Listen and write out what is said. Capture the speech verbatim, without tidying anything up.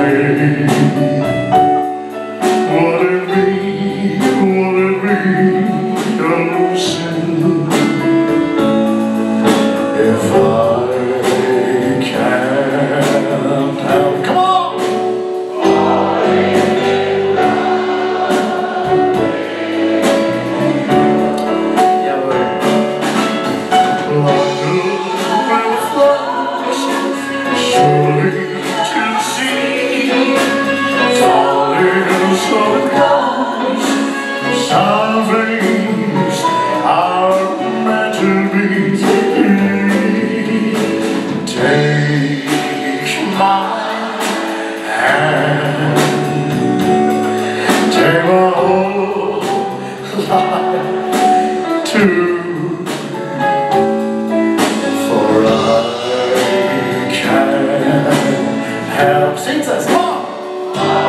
Would it be, would it be no sin if I can't help? Come on! Surely to see, falling so close, some things are meant to be. Take my hand, take my whole life too. Help, sing to us, come on!